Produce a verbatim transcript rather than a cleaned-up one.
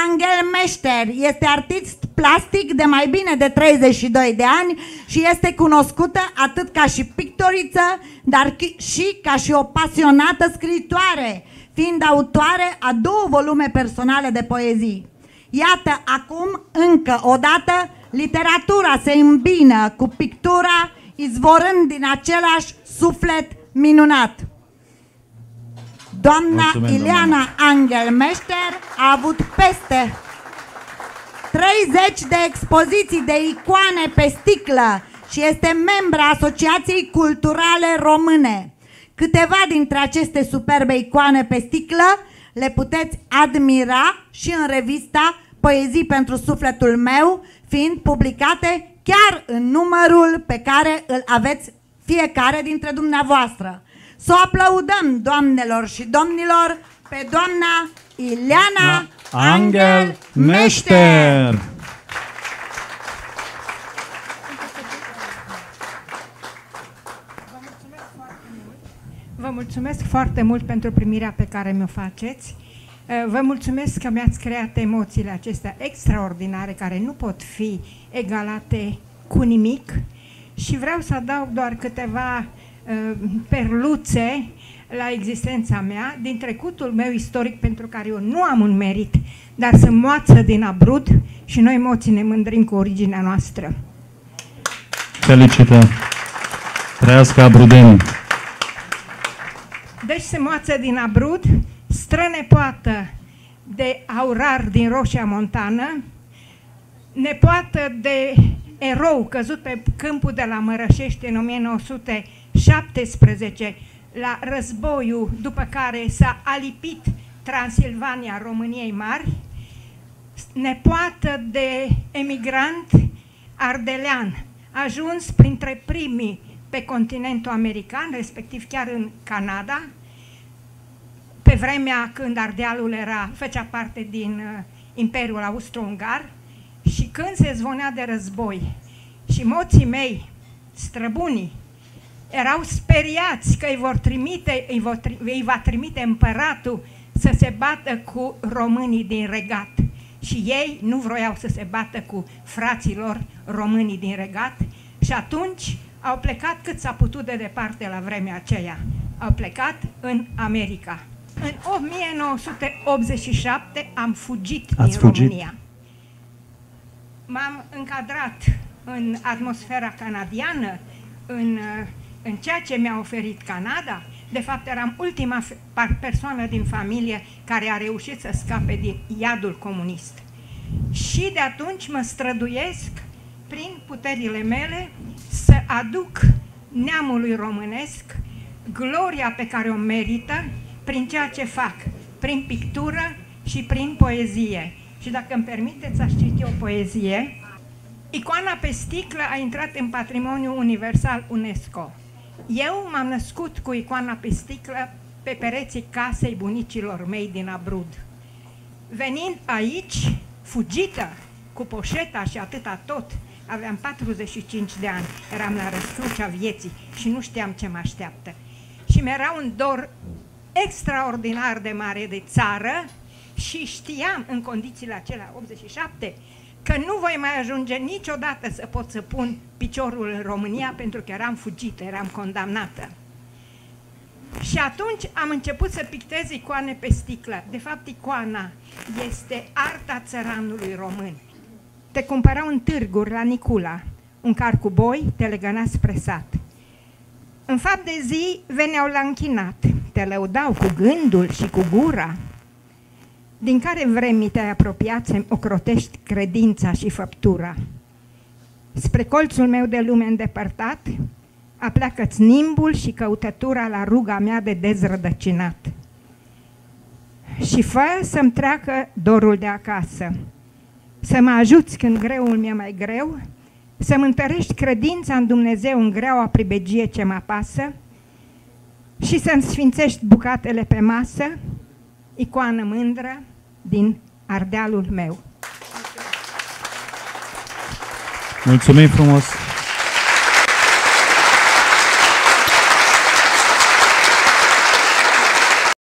Angel Meșter este artist plastic de mai bine de treizeci și doi de ani și este cunoscută atât ca și pictoriță, dar și ca și o pasionată scriitoare, fiind autoare a două volume personale de poezii. Iată acum, încă o dată, literatura se îmbină cu pictura, izvorând din același suflet minunat. Doamna Mulțumim, Ileana doamna. Angel Meșter a avut peste treizeci de expoziții de icoane pe sticlă și este membra Asociației Culturale Române. Câteva dintre aceste superbe icoane pe sticlă le puteți admira și în revista Poezii pentru sufletul meu, fiind publicate chiar în numărul pe care îl aveți fiecare dintre dumneavoastră. Să o aplaudăm, doamnelor și domnilor, pe doamna Ileana Angel Meșter. Vă mulțumesc foarte mult pentru primirea pe care mi-o faceți. Vă mulțumesc că mi-ați creat emoțiile acestea extraordinare care nu pot fi egalate cu nimic și vreau să adaug doar câteva uh, perluțe la existența mea din trecutul meu istoric, pentru care eu nu am un merit, dar sunt moață din Abrud și noi moții ne mândrim cu originea noastră. Felicitări! Trăiască abrudenii! Deci sunt moață din Abrud, strănepoată de Aurar din Roșia Montană, nepoată de erou căzut pe câmpul de la Mărășești în o mie nouă sute șaptesprezece, la războiul după care s-a alipit Transilvania României Mari, nepoată de emigrant ardelean, ajuns printre primii pe continentul american, respectiv chiar în Canada, pe vremea când Ardealul era, făcea parte din uh, Imperiul Austro-Ungar, și când se zvonea de război și moții mei, străbunii, erau speriați că îi, vor trimite, îi, vor, îi va trimite împăratul să se bată cu românii din regat. Și ei nu vroiau să se bată cu fraților românii din regat și atunci au plecat cât s-a putut de departe la vremea aceea. Au plecat în America. În o mie nouă sute optzeci și șapte am fugit Ați din fugit? România. M-am încadrat în atmosfera canadiană, în, în ceea ce mi-a oferit Canada. De fapt, eram ultima persoană din familie care a reușit să scape din iadul comunist. Și de atunci mă străduiesc, prin puterile mele, să aduc neamului românesc gloria pe care o merită prin ceea ce fac, prin pictură și prin poezie. Și dacă îmi permiteți, aș citi o poezie. Icoana pe sticlă a intrat în Patrimoniul Universal UNESCO. Eu m-am născut cu icoana pe sticlă pe pereții casei bunicilor mei din Abrud. Venind aici, fugită, cu poșeta și atâta tot, aveam patruzeci și cinci de ani, eram la răscrucea vieții și nu știam ce mă așteaptă. Și mi-era un dor extraordinar de mare de țară și știam în condițiile acelea, optzeci și șapte, că nu voi mai ajunge niciodată să pot să pun piciorul în România pentru că eram fugită, eram condamnată. Și atunci am început să pictez icoane pe sticlă. De fapt, icoana este arta țăranului român. Te cumpărau în târguri la Nicula, un car cu boi, te legăna spre sat. În fapt de zi veneau la închinat, te lăudau cu gândul și cu gura. Din care vremi te-ai apropiat să-mi ocrotești credința și făptura? Spre colțul meu de lume îndepărtat, apleacă-ți nimbul și căutătura la ruga mea de dezrădăcinat. Și fă să-mi treacă dorul de acasă, să mă ajuți când greul mi-e mai greu, să-mi întărești credința în Dumnezeu în greaua pribegie ce mă apasă și să-mi sfințești bucatele pe masă, icoană mândră din Ardealul meu. Mulțumim frumos!